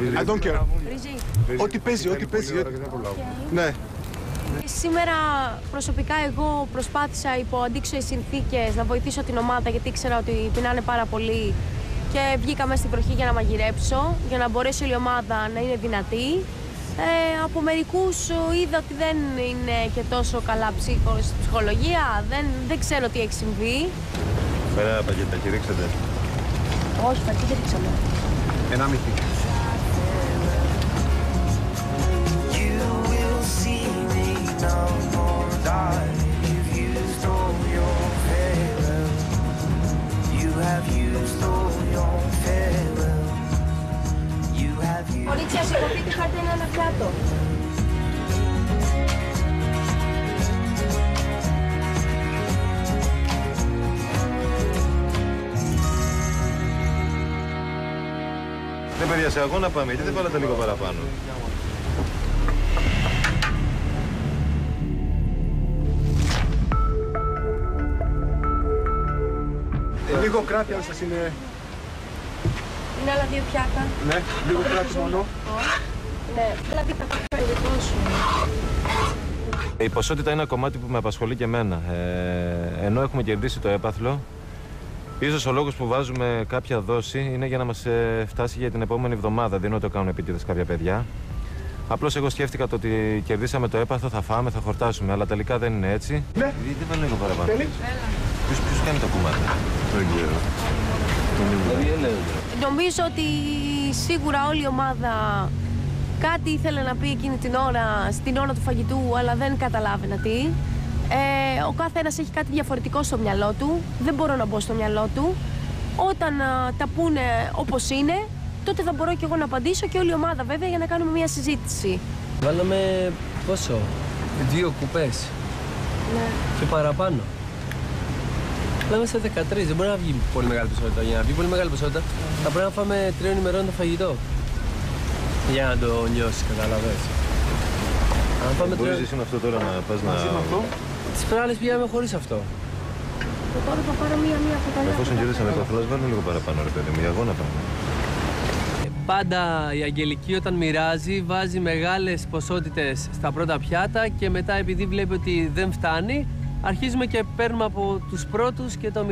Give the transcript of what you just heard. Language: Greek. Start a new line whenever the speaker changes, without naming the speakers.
I don't care.
Ρυζί.
Ό,τι παίζει, ό,τι παίζει. Ναι.
Σήμερα προσωπικά εγώ προσπάθησα υπό αντίξωες συνθήκες να βοηθήσω την ομάδα γιατί ήξερα ότι πεινάνε πάρα πολύ και βγήκα μέσα στην βροχή για να μαγειρέψω, για να μπορέσει όλη η ομάδα να είναι δυνατή. Από μερικούς είδα ότι δεν είναι και τόσο καλά ψυχολογία, δεν ξέρω τι έχει συμβεί.
Πέρα πακετάκι ρίξατε.
Όχι, πακετάκι δεν ρίξαμε.
1,5.
Κορίτσια, σηκωθείτε, φάτε ένα πιάτο.
Ναι, παιδιά, σε αγώνα πάμε, γιατί δεν βάλατε λίγο παραπάνω.
Λίγο κράτη αν σας είναι...
Είναι άλλα 2 πιάτα.
Ναι, λίγο κράτη μόνο.
Ναι, δηλαδή θα φέρει δικό σου.
Η ποσότητα είναι ένα κομμάτι που με απασχολεί και εμένα. Ενώ έχουμε κερδίσει το έπαθλο, ίσως ο λόγος που βάζουμε κάποια δόση είναι για να μας φτάσει για την επόμενη εβδομάδα. Δεν είναι ότι το κάνουν επίτηδες κάποια παιδιά. Απλώς εγώ σκέφτηκα το ότι κερδίσαμε το έπαθλο, θα φάμε, θα χορτάσουμε, αλλά τελικά δεν είναι έτσι.
Ναι.
Δεν βάλω λίγο παραπάνω.
Θέλει.
Ποιος κάνει τα κομμάτια. Δεν ξέρω.
Νομίζω ότι σίγουρα όλη η ομάδα κάτι ήθελε να πει εκείνη την ώρα, στην ώρα του φαγητού, αλλά δεν καταλάβαινα τι. Ο κάθε ένας έχει κάτι διαφορετικό στο μυαλό του. Δεν μπορώ να μπω στο μυαλό του. Όταν τα πούνε όπως είναι, τότε θα μπορώ και εγώ να απαντήσω και όλη η ομάδα βέβαια για να κάνουμε μια συζήτηση.
Βάλαμε πόσο, 2 κουπές και παραπάνω. Λέμε σε 13, δεν μπορεί να βγει πολύ μεγάλη ποσότητα. Για να βγει πολύ μεγάλη ποσότητα θα πρέπει να φάμε 3 ημερών το φαγητό. Για να το νιώσεις, καταλαβες.
Μπορείς εσύ με αυτό τώρα να πας να...
Τις προάλλες πήγαμε χωρίς αυτό.
Και τώρα θα πάρω μία φωτογραφία.
Εφόσον κερδίσαμε το αθλός, βάλουμε λίγο παραπάνω, ρε παιδί μου, για αγώνα πάμε.
Πάντα η Αγγελική όταν μοιράζει βάζει μεγάλες ποσότητες στα πρώτα πιάτα και μετά επειδή βλέπει ότι δεν φτάνει αρχίζουμε και παίρνουμε από τους πρώτους και το